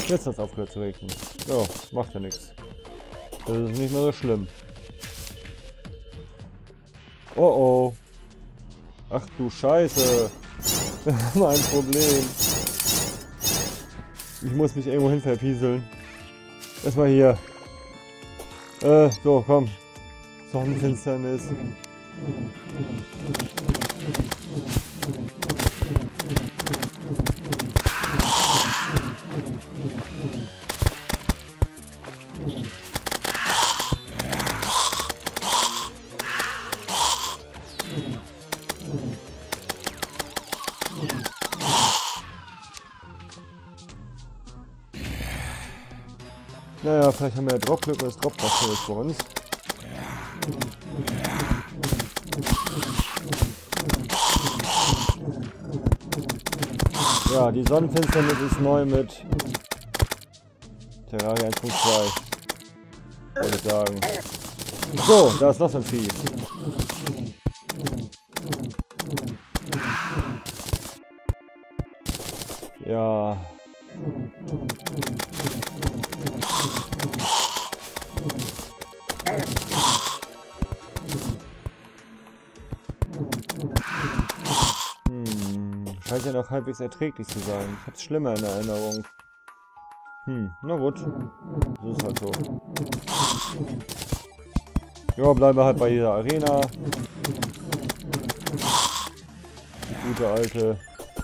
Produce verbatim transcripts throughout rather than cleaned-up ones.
Jetzt hat es aufgehört zu regnen. Ja, macht ja nichts. Das ist nicht mehr so schlimm. Oh oh. Ach du Scheiße. Mein Problem. Ich muss mich irgendwo hin verpieseln. Erstmal hier. Äh, so, komm. Sonnenfinsternis. Naja, vielleicht haben wir ja Dropglück und es droppt was Schönes für uns. Ja, die Sonnenfinsternis ist neu mit Terraria eins Punkt zwei. Wollte ich sagen. So, da ist noch so ein Vieh. Ja. Hm, scheint ja noch halbwegs erträglich zu sein. Ich hab's schlimmer in Erinnerung. Hm, na gut. Das ist halt so. Ja, bleiben wir halt bei dieser Arena. Die gute alte.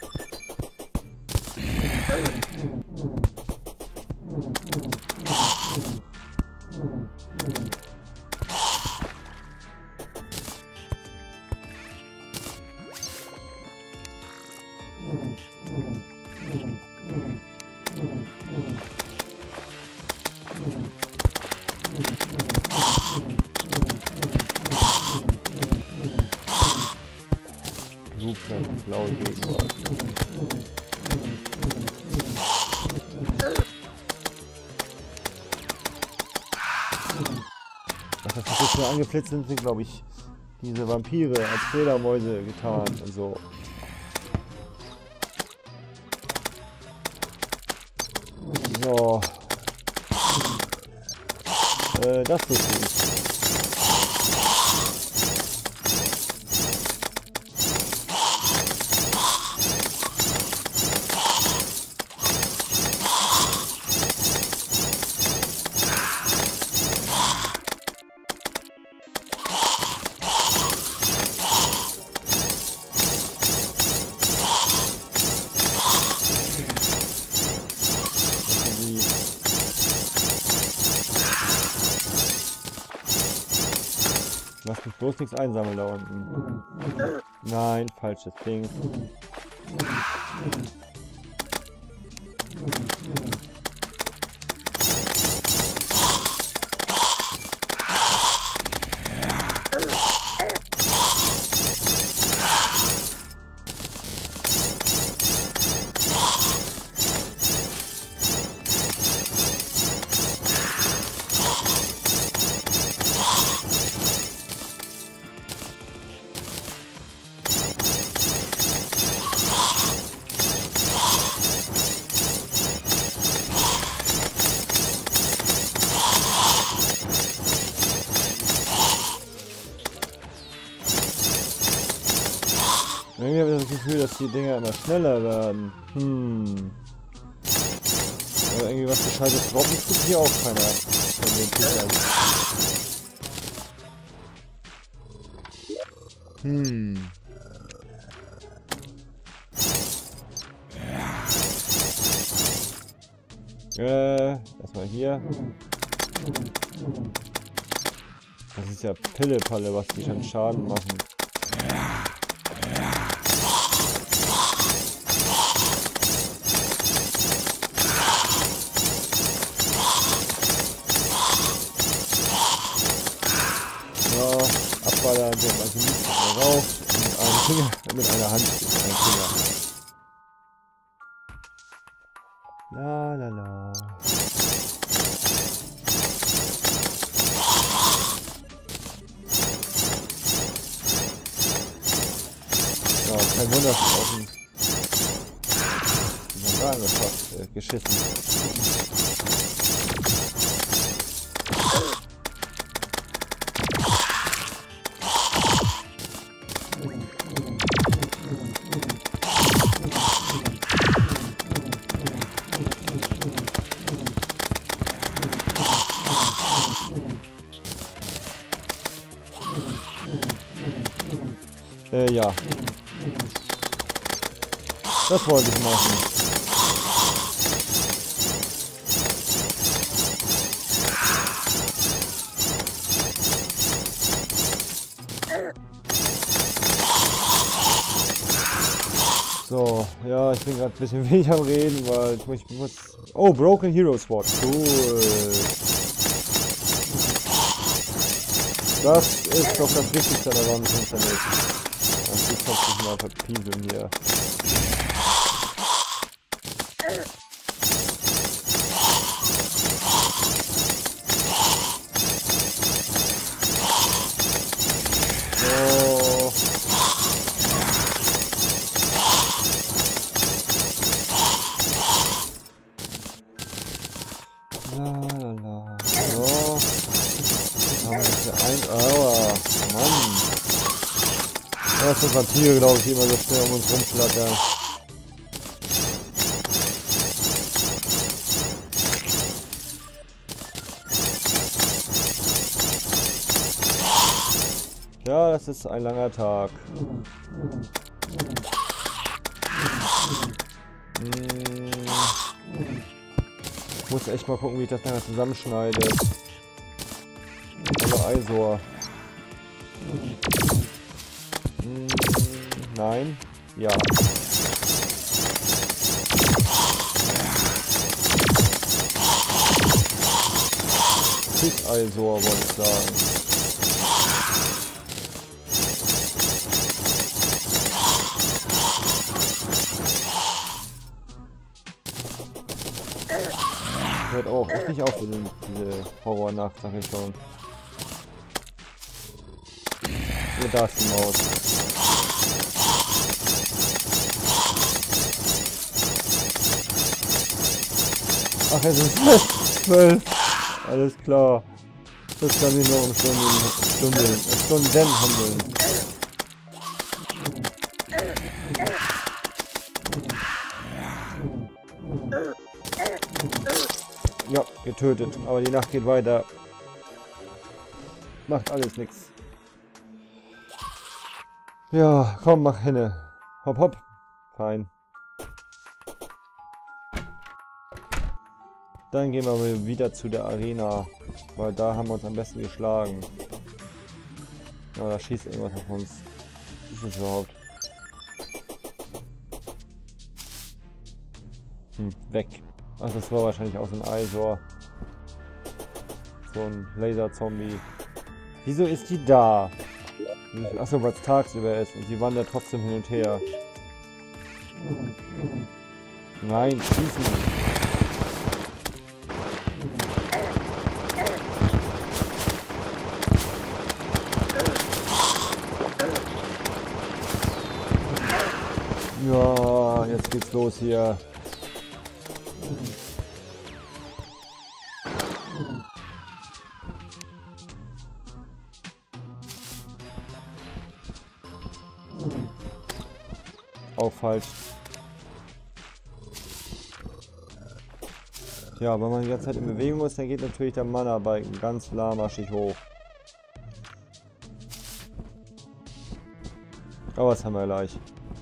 Super, blaue Gegenwart. Ach, das ist jetzt nur angeflitzt sind, sind glaube ich diese Vampire als Fledermäuse getan und so. So. Äh, das tut gut. Lass mich bloß nichts einsammeln da unten. Nein, falsches Ding. Irgendwie habe ich das Gefühl, dass die Dinger immer schneller werden. Hm. Aber irgendwie was Gescheites droppen tut hier auch keiner von den Kindern. Hm. Äh, erstmal hier. Das ist ja Pille-Palle, was die schon Schaden machen. Abballern, der also nicht mehr rauf und mit einem Finger, mit einer Hand mit einem Finger. La la la. Ja, kein Wunder, dass offen. Kragen gefasst, äh, geschissen. Äh, ja. Das wollte ich machen. So, ja, ich bin gerade ein bisschen wenig am Reden, weil ich muss, ich muss... Oh, Broken Hero Sword. Cool. Das ist doch das Wichtigste daran im Internet. Das ist doch nicht mal verpieseln hier. So. Lalala. So. Haben wir jetzt hier ein... Aua. Mann. Das sind Vampire, glaube ich, die immer so schnell um uns rumflattern. Ja, das ist ein langer Tag. Hm. Ich muss echt mal gucken, wie ich das nachher zusammenschneide. Also Eisor. Hm. Nein. Ja. Eisor wollte ich sagen. Hört auch, echt nicht auf, diese Horrornacht, sag ich schon. Ja, da ist die Maus. Ach, es ist zwölf. Alles klar. Das kann sich noch um Stunden, Stunden, Stunden handeln. Ja, getötet. Aber die Nacht geht weiter. Macht alles nichts. Ja, komm, mach hin. Hopp, hopp. Fein. Dann gehen wir mal wieder zu der Arena. Weil da haben wir uns am besten geschlagen. Ja, da schießt irgendwas auf uns. Was ist das überhaupt? Hm, weg. Ach, das war wahrscheinlich auch so ein Eisor. So ein Laser-Zombie. Wieso ist die da? Achso, weil es tagsüber ist und sie wandert trotzdem hin und her. Nein, schießen. Ja, jetzt geht's los hier. Auch falsch. Ja, wenn man die ganze Zeit in Bewegung ist, dann geht natürlich der Mana-Balken ganz lahmarschig hoch. Aber das haben wir gleich.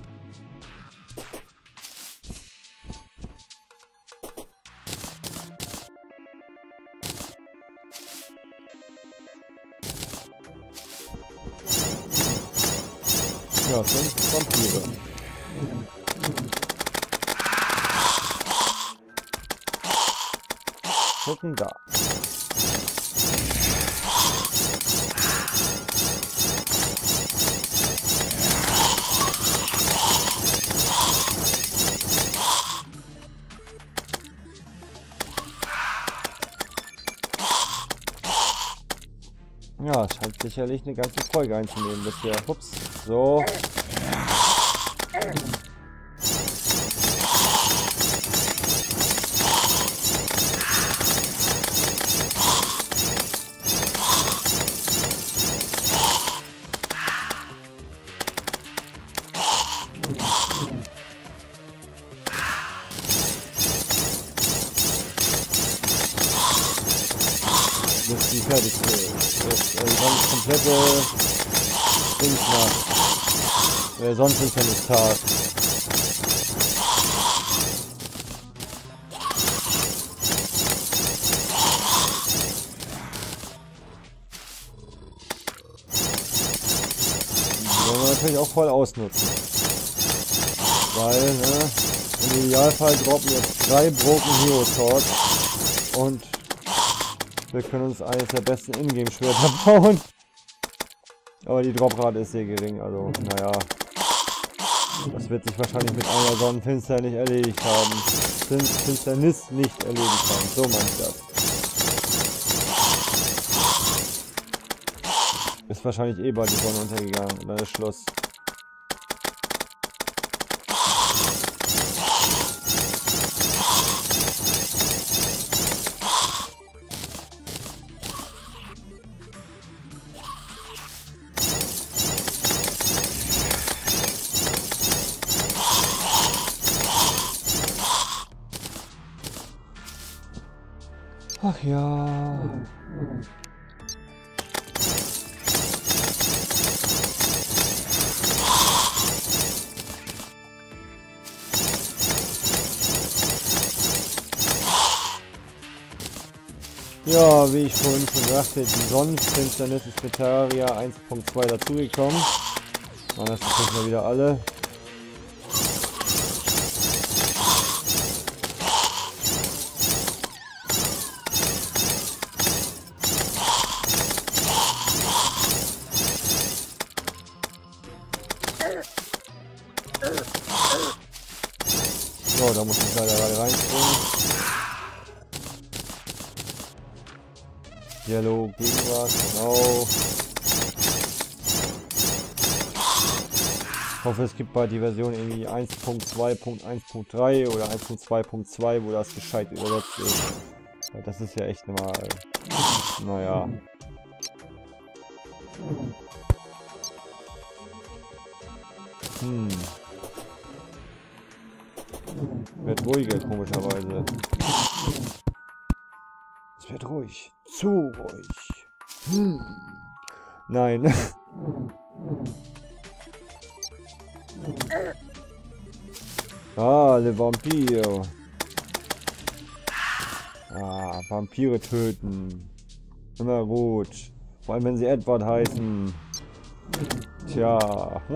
Ja, fünf Vampire. Gucken da. Ja, es scheint sicherlich eine ganze Folge einzunehmen bisher. Ups. So. fertig ist. Jetzt, also ganz komplette Dingsnacht. Weil sonst ist ja nicht Tag. Die wollen wir natürlich auch voll ausnutzen. Weil, ne, im Idealfall droppen jetzt drei Broken Hero Swords und wir können uns eines der besten Ingame-Schwerter bauen. Aber die Droprate ist sehr gering, also naja. Das wird sich wahrscheinlich mit einer Sonnenfinster nicht erledigt haben. Fin Finsternis nicht erledigt haben, so meine ich das. Ist wahrscheinlich eh bald die Sonne untergegangen und dann ist Schluss. Ach ja. Ja, wie ich vorhin schon sagte, die Sonnenfinsternis ist mit Terraria eins Punkt zwei dazugekommen. Oh, das sind wir wieder alle. So, da muss ich leider gerade reinspringen. Dialog, Gegenwart, genau. Ich hoffe, es gibt bald die Version irgendwie eins Punkt zwei Punkt eins Punkt drei oder eins Punkt zwei Punkt zwei, wo das gescheit übersetzt ist. Weil das ist ja echt mal, naja. Hm. Wird ruhiger, komischerweise. Es wird ruhig. Zu ruhig. Hm. Nein. Ah, le Vampir. Ah, Vampire töten. Immer gut. Vor allem, wenn sie Edward heißen. Tja.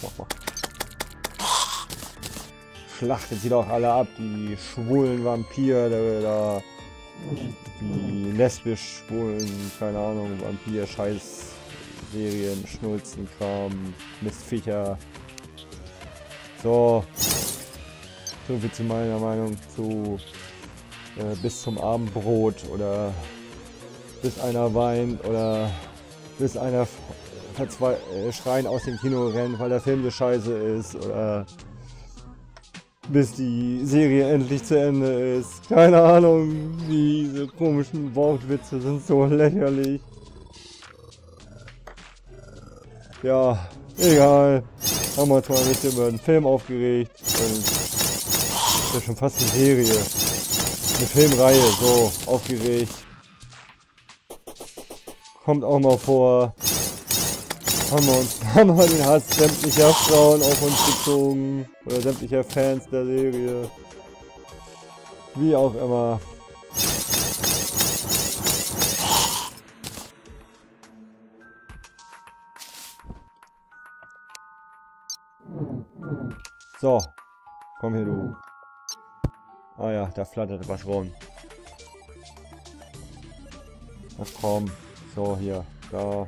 Schlachtet sie doch alle ab, die schwulen Vampire da. Die lesbisch schwulen, keine Ahnung, Vampir, Scheiß, Serien, Schnulzen, Kram, Mistviecher. So. So viel zu meiner Meinung zu äh, bis zum Abendbrot oder bis einer weint oder bis einer verzwe äh, schreien aus dem Kino rennt, weil der Film so scheiße ist oder bis die Serie endlich zu Ende ist. Keine Ahnung, diese komischen Wortwitze sind so lächerlich. Ja, egal. Haben wir uns mal ein bisschen über den Film aufgeregt. Und das ist ja schon fast eine Serie. Eine Filmreihe, so, aufgeregt. Kommt auch mal vor. Haben wir uns haben wir den Hass sämtlicher Frauen auf uns gezogen. Oder sämtlicher Fans der Serie. Wie auch immer. So. Komm hier, du. Ah ja, da flattert was rum. Ach komm. So, hier. Da.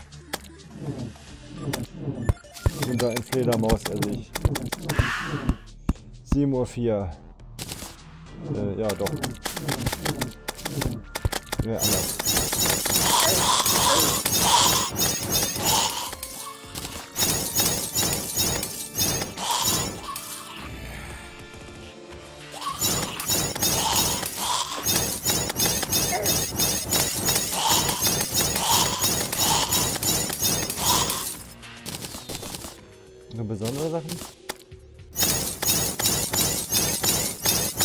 Und da in Fledermaus-Essig. sieben Uhr vier. Äh, ja, doch. Ja, anders. Noch besondere Sachen?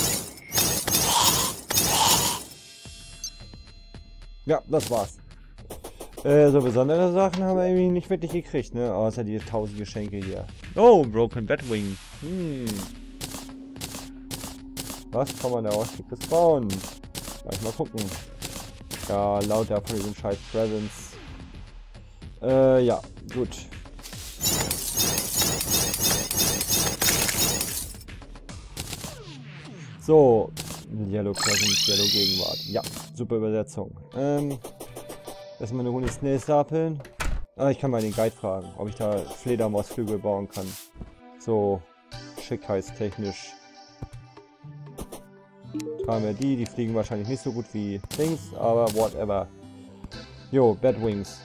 Ja, das war's. Äh, so besondere Sachen haben wir irgendwie nicht wirklich gekriegt, ne? Außer die tausend Geschenke hier. Oh, Broken Batwing. Hm. Was kann man daraus Dickes bauen? Gleich mal gucken. Ja, lauter von diesem scheiß Presents. Äh, ja, gut. So, Yellow Present, Yellow Gegenwart. Ja, super Übersetzung. Ähm, erstmal eine Runde Snail stapeln. Ah, ich kann mal den Guide fragen, ob ich da Fledermausflügel bauen kann. So, schickheitstechnisch. Tragen wir die, die fliegen wahrscheinlich nicht so gut wie Dings, aber whatever. Jo, Batwings.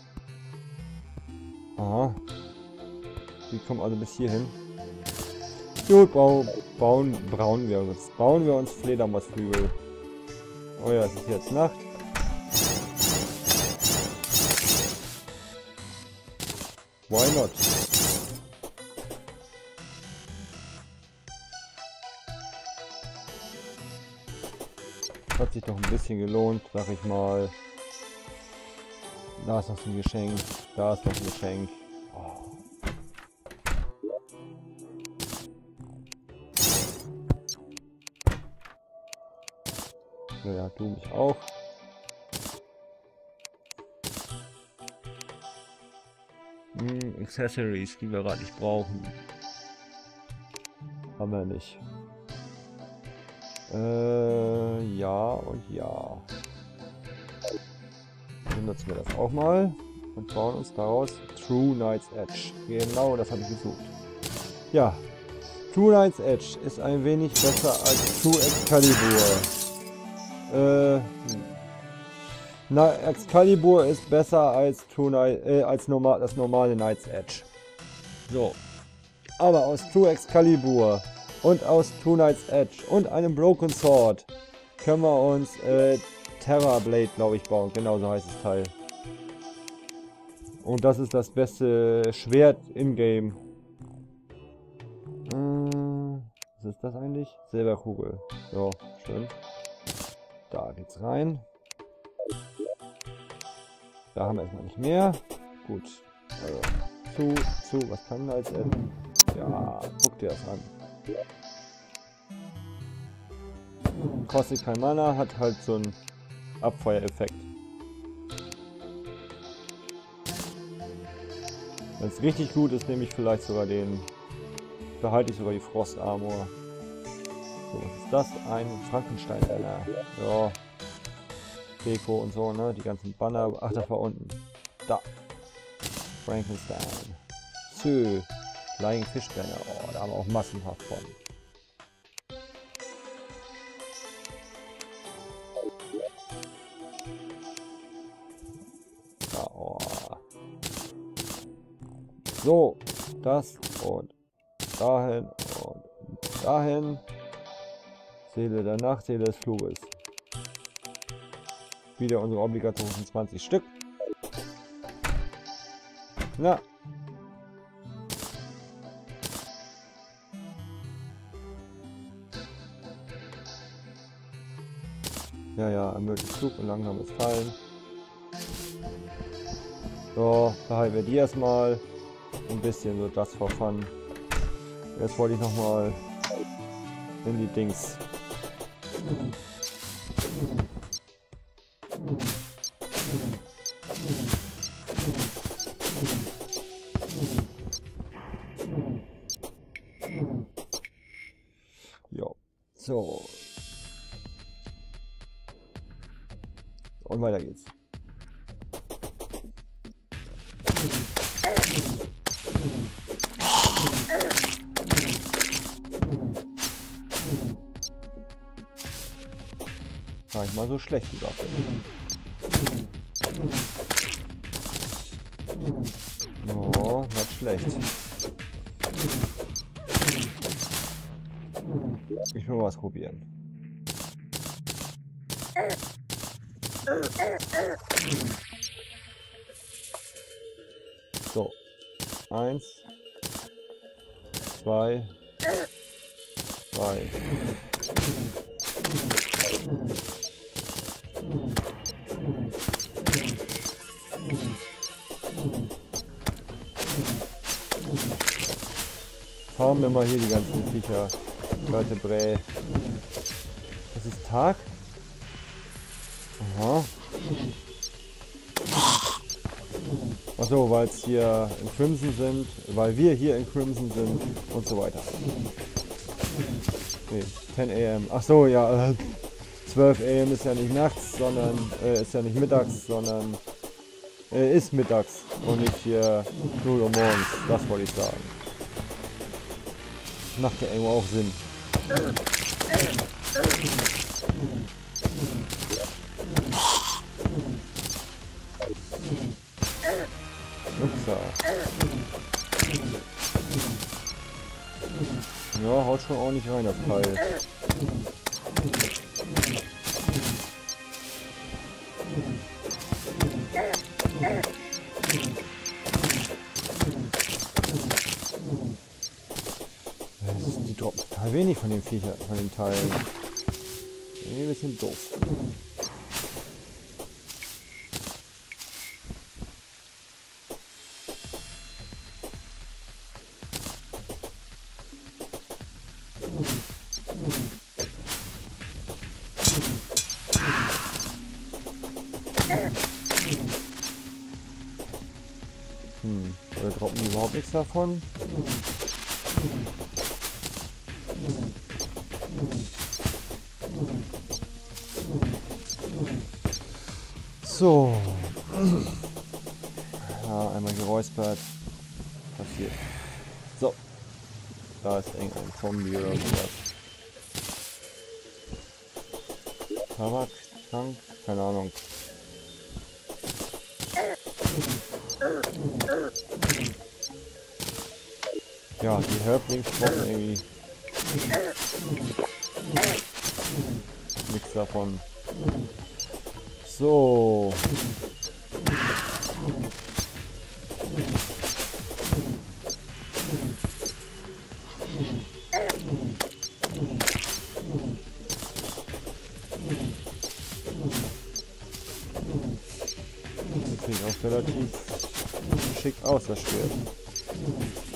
Aha. Die kommen also bis hierhin. Gut, bauen, bauen, bauen wir uns. Bauen wir uns Fledermausflügel. Oh ja, es ist jetzt Nacht. Why not? Hat sich doch ein bisschen gelohnt, sag ich mal. Da ist noch so ein Geschenk. Da ist noch ein Geschenk. Oh. Ja, du mich auch. Hm, Accessories, die wir gerade nicht brauchen. Haben wir nicht. Äh, ja und ja. Dann nutzen wir das auch mal und bauen uns daraus True Knight's Edge. Genau, das habe ich gesucht. Ja, True Knight's Edge ist ein wenig besser als True Excalibur. Äh, hm. Na, Excalibur ist besser als True Knight, äh, als normal, das normale Knight's Edge. So, aber aus True Excalibur und aus True Knight's Edge und einem Broken Sword können wir uns äh, Terra Blade, glaube ich, bauen. Genau so heißt das Teil. Und das ist das beste Schwert in-game. Äh, was ist das eigentlich? Silberkugel. So, schön. Da geht's rein. Da haben wir erstmal nicht mehr. Gut. Also, zu, zu, was kann Knight's Edge? Ja, guck dir das an. Kostet kein Mana, hat halt so einen Abfeuereffekt. Wenn es richtig gut ist, nehme ich vielleicht sogar den. Behalte ich sogar die Frost Armor. So, was ist das? Ein Frankenstein-Banner. Ja. Deko und so, ne? Die ganzen Banner. Ach, das war unten. Da. Frankenstein. Sö. Flying Fish Banner. Oh, da haben wir auch massenhaft von. Da, oh. So. Das und dahin und dahin. Seele der Nacht, Seele des Fluges. Wieder unsere obligatorischen zwanzig Stück. Na. Ja, ja, ermöglicht Flug und langsames Fallen. So, behalten wir die erstmal. Ein bisschen so das for fun. Jetzt wollte ich nochmal in die Dings. Jo. So. Und weiter geht's. Gar nicht mal so schlecht gesagt. Oh, nicht schlecht. Ich will mal was probieren. So. Eins. Zwei. Drei. farmen immer hier die ganzen Viecher. Vertebrae. Das ist Tag? Aha. Achso, weil es hier in Crimson sind, weil wir hier in Crimson sind und so weiter. Nee, zehn A M. Achso, ja, äh, zwölf A M ist ja nicht nachts, sondern, äh, ist ja nicht mittags, sondern, äh, ist mittags und nicht hier null Uhr morgens. Das wollte ich sagen. Macht ja irgendwo auch Sinn. Upsa. Ja, haut schon ordentlich rein, das Pfeil. Die droppen total wenig von den Viechern, von den Teilen. Irgendwie ein bisschen doof. Hm, oder droppen die überhaupt nichts davon? So. Ja, einmal geräuspert. Passiert. So. Da ist irgendein Zombie oder sowas. Tabak, Trank, keine Ahnung. Ja, die Herblings brauchen irgendwie nichts davon. So. Das sieht auch relativ schick aus, das Schwert.